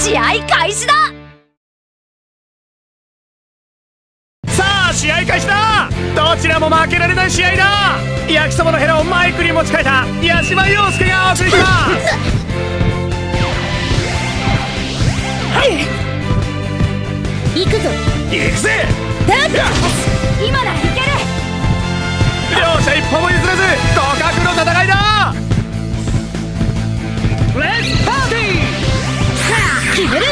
試合開始だ。 さあ試合開始だ。どちらも負けられない試合だ。焼きそばのヘラをマイクに持ち替えた矢島陽介がお送りします。 行くぞ。 行くぜ。 今ならいける。 両者一歩も譲らず互角の戦いだ。レッツパーティー。 決める。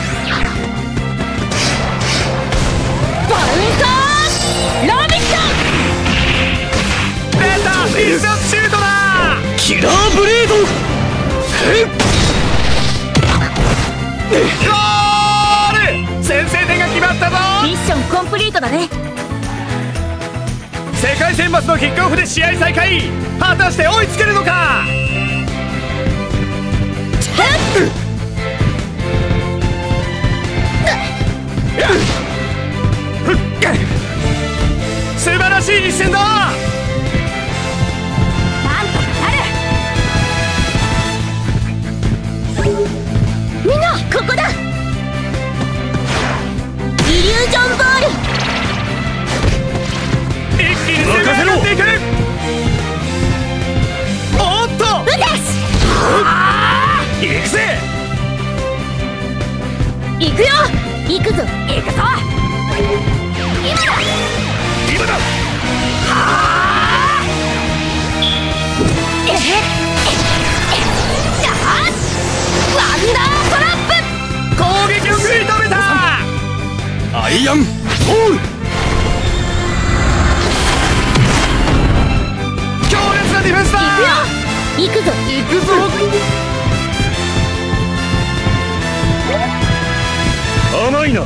バウンサーラビット。 出た必殺シュートだ。 キラーブレード。 ゴール。先制点が決まったぞ。 ミッションコンプリートだね。 世界選抜のキックオフで試合再開。果たして追いつけるのか。素晴らしい一戦だ。 なんとかなる。みんなここだ。イリュージョンボール。 一気に攻め上がっていく。おっとうです。 行くぜ。 行くよ。行くぞ。行くぞ。今だ。 今だ。 ワンダートラップ。 攻撃を食い止めた。 アイアンホール。 強烈なディフェンスだ。 行くぞ。 行くぞ。甘いな。こ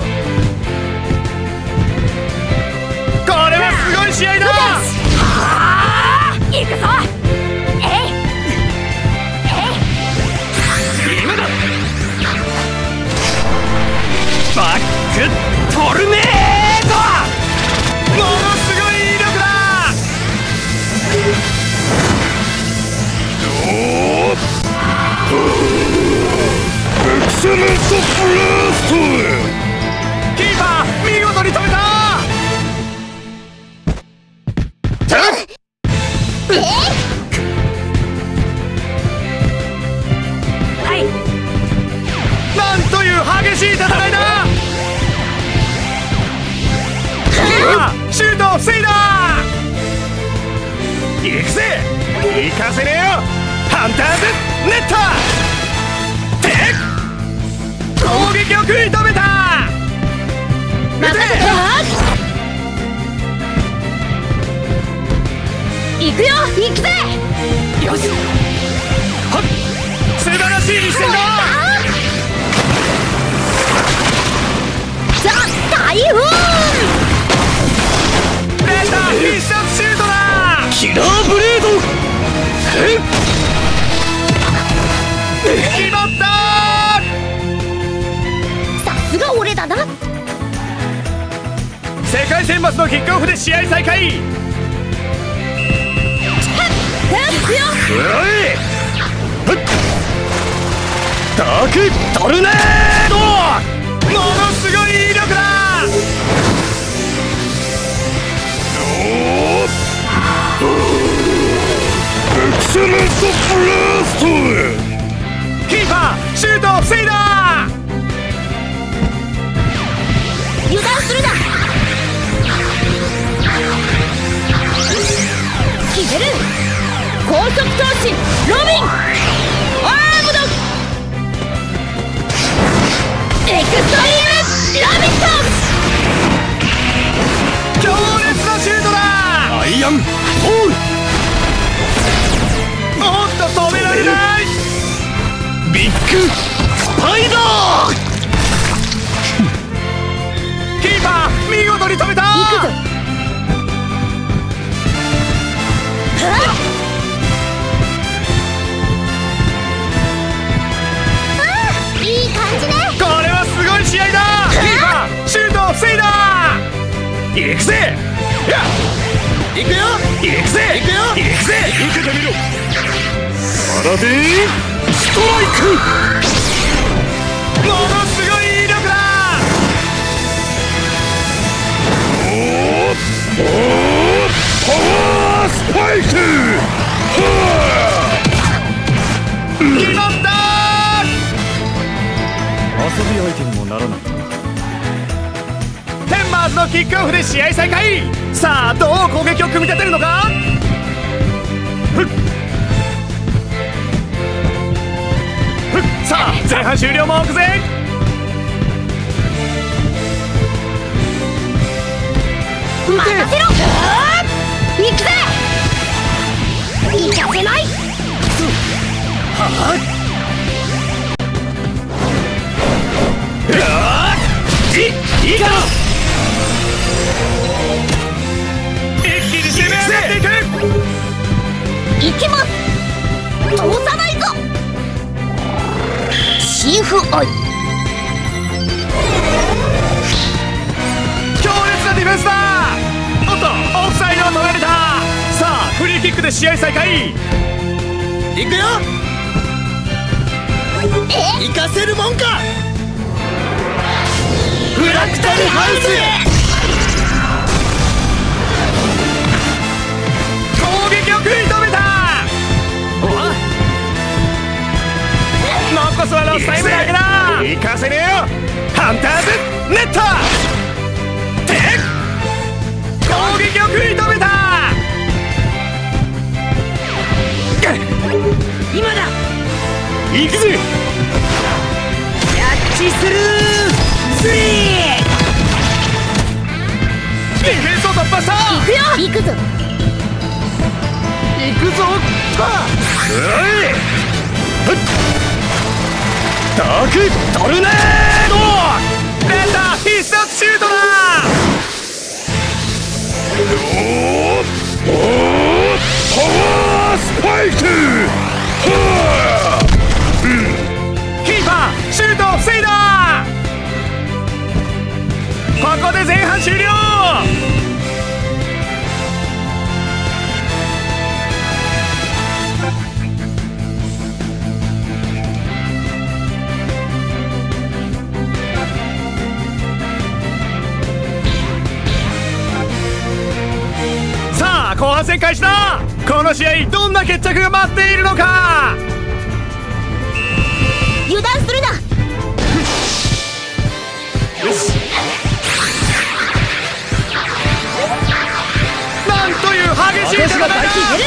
れはすごい試合だ。 行くぞ。 今だ。バックトルネード。ものすごい威力だ。 エクセレントブラスト。 キーパー見事に止めた。なんという激しい戦いだ。キーパーシュートを防いだ。行くぜ。行かせねえよ。ハンターズネット。攻撃を食い止めた。撃て。 行くよ。行くぜ。 よし。はっ。素晴らしい一戦だ。 ザ・台風。 出た必殺シュートだ。 キラーブレード。 決まった。 さすが俺だな。 世界選抜のキックオフで試合再開。 行くよ。 ダークトルネード。 ものすごい威力だ。 エクセレントブラスト。 キーパーシュートを防いだ。 油断するな。決める。高速投進ロビン。アームドエクストリームラビット。 強烈なシュートだ。 アイアンホール。 おっと止められない。 ビッグスパイダー。 キーパー見事に止めた。 行くぞ。いい感じね。 これはすごい試合だ。キーパーシュートを防いだ。行くぜ。 行くよ。 行くぜ。 行くよ。 行くぜ。 受けてみろ。パラディストライク。 ものパワースパイク。 決まった。遊び相手にもならない。テンマーズのキックオフで試合再開。さあどう攻撃を組み立てるのか。さあ前半終了も目前。 任せろ。行くぜ。行かせない。 いいか。一気に攻め上がっていく。 行きます。通さないぞ。シーフアイ。 強烈なディフェンスだ。おっとオフサイドを取られた。さあフリーキックで試合再開。 行くよ。行かせるもんか。フラクタルハウス。 攻撃を食い止めた。残すはロスタイムだけだ。行かせねえよ。ハンターズネット。攻撃を食い止めた。 今だ。 行くぜ。 キャッチする。スリー。 ディフェンスを突破した。 行くよ。行くぞ。 行くぞ。ダークトルネード。出た。必殺シュートだ。 パワースパイク。 キーパーシュートを防いだ。ここで前半終了。さあ後半戦開始だ。この試合どんな決着が待っているのか。 油断するな。 よし。なんという激しい戦いだ。 バ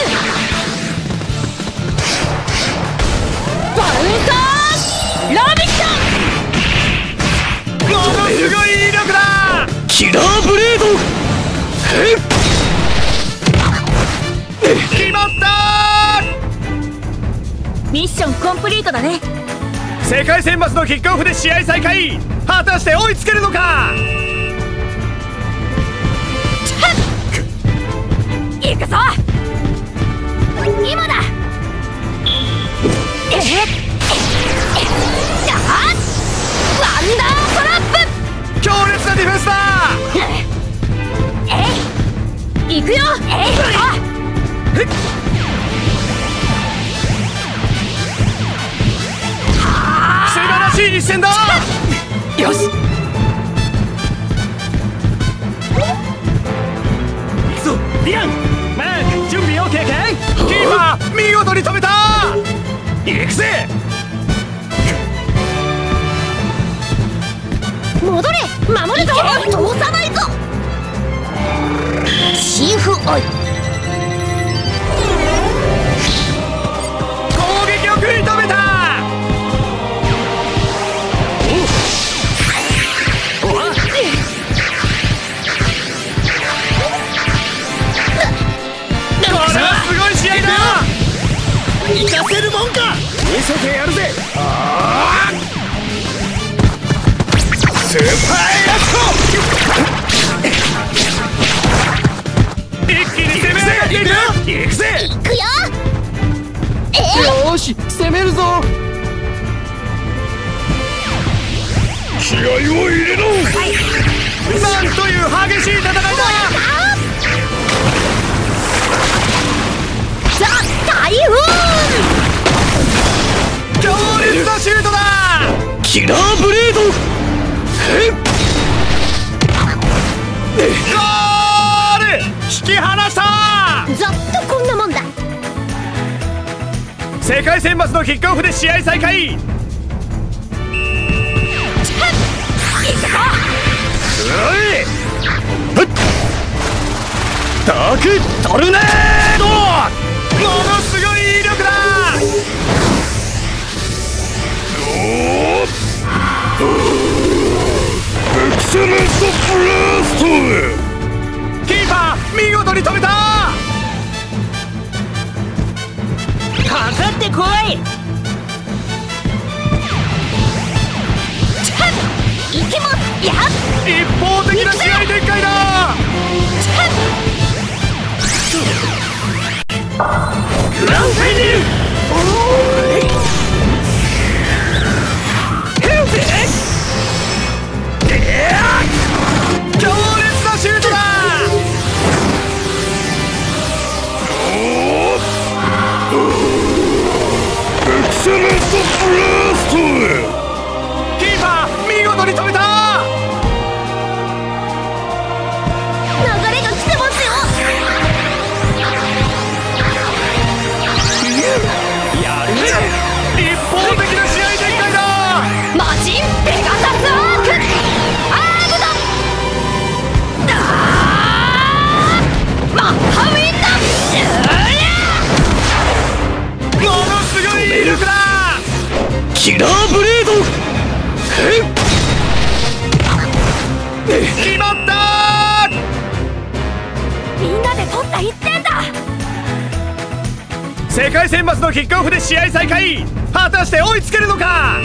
ウンサーラビット。 ものすごい威力だ。 キラーブレード。 決まった。 ミッションコンプリートだね。 世界選抜のキックオフで試合再開。果たして追いつけるのか。 行くぞ。今だ。ワンダートラップ。 強烈なディフェンスだ。 行くよ。 素晴らしい一戦だ。 よし。行くぞディラン。 マーク準備 OK かい。キーパー見事に止めた。行くぜ。 戻れ。守るぞ。通さないぞ。シーフアイ。 攻撃を食い止めた。これはすごい試合だ。 行かせるもんか。 見せてやるぜ。 スーパーラッ一気に攻め上がっていく。行くぜ。 行くよ。 よーし攻めるぞ。 気合を入れろ。 なんという激しい戦いだ。 ザ・台風。 強烈なシュートだ。 キラーブレード。 ゴール。 世界選抜のキックオフで試合再開。いくぞ。ダークトルネード、ものすごい威力だ。 エクセレントブラスト。 キーパー見事に止めた。 かかってこい。いきます。やっ一方的な試合展開だ。グランフェニル、強烈なシュートだ。 エクセレントブラスト。 キーパー見事に止めた。 流れが来てますよ。 やるね。一方的な試合展開だ。 マジンペガサスアーク、アームだ。マッハウィンだ。 ものすごい威力だ。 キラーブレード。 決まった。 みんなで取った1点だ。 世界選抜のキックオフで試合再開。果たして追いつけるのか。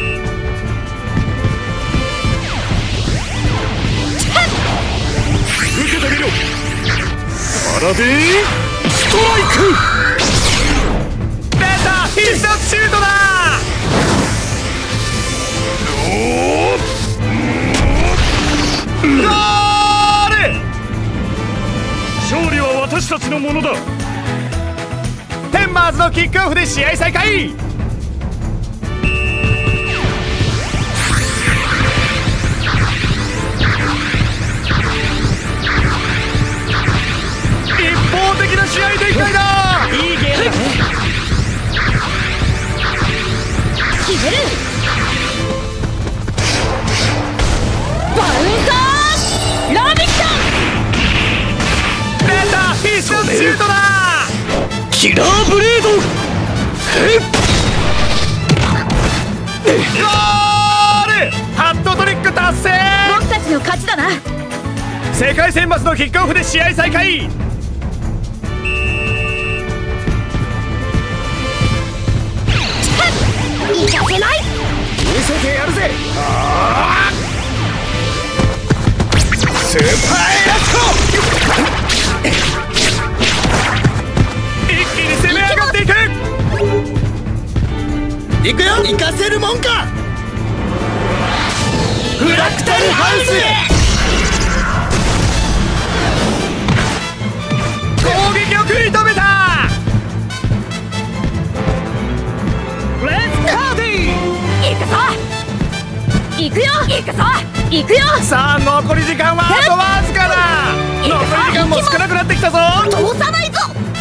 受けてみろ。パラディストライク。 出た、必殺シュートだ。ゴール。 勝利は私たちのものだ。 テンマーズのキックオフで試合再開。一方的な試合展開だ。いいゲームだね。 決める。バウンサーラビット。 出た、必殺シュートだ。 キラーブレード。 ゴール。ハットトリック達成。 僕たちの勝ちだな。 世界選抜のキックオフで試合再開。 いかせない。 見せてやるぜ。スーパーエラスト。一気に攻め上がっていく。 行くよ。行かせるもんか。 フラクタルハウスへ。攻撃を食い止めた。レッツパーティー。 行くぞ。行くよ。行くぞ。行くよ。 さあ残り時間はあとわずかだ。残り時間も少なくなってきたぞ。 通さないぞ。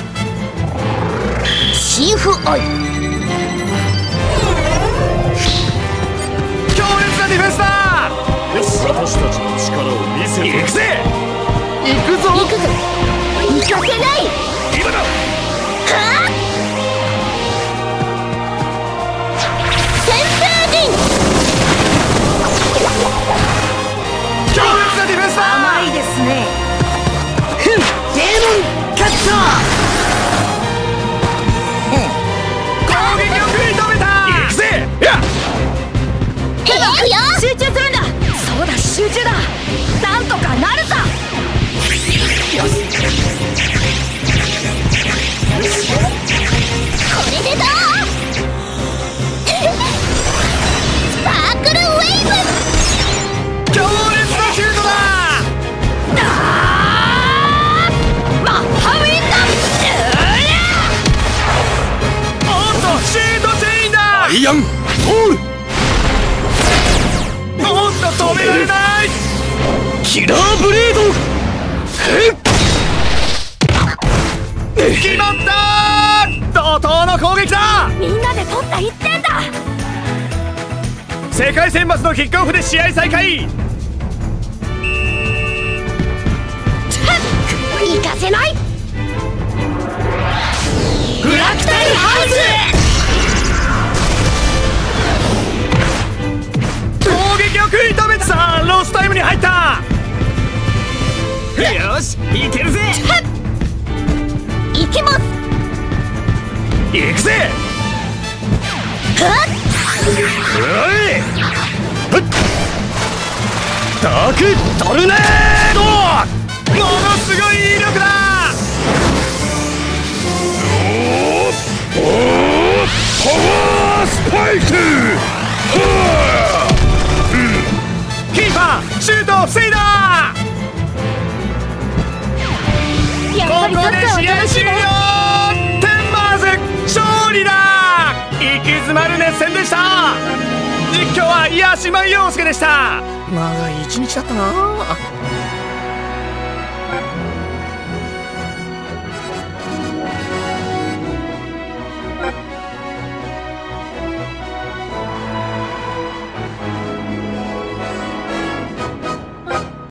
シーフアイ。 強烈なディフェンスだ。 よし、私たちの力を見せて。 行くぜ。 行くぞ。 行くぞ。行かせない。 今だ。 はあ。先生陣。 強烈なディフェンスだ。 甘いですね。 デーモンカット。 攻撃を食い止めた。行くぜ。やっ。 行くよ。集中するんだ。そうだ、集中だ。なんとかなるさ。これでどう。スパークルウェイブ。 強烈なシュートだ。 マッハウィンド。 おっと、シュートチェインだ。 アイアンホール。 おっと、止められない。 キラーブレード。 決まった。ド怒涛の攻撃だ。 みんなで取った1点だ。 世界選抜のキックオフで試合再開。 行かせない。 フラクタルハウス。攻撃を食い止めた。さあロスタイムに入った。よしいけるぜ。 行きます。 行くぜ。おいダークトルネード。ものすごい威力だ。 パワースパイク。 キーパーシュートを防いだ。 やっぱりここで試合終了。テンマーズ勝利だ。息詰まる熱戦でした。実況は八島陽介でした。長い一日だったな。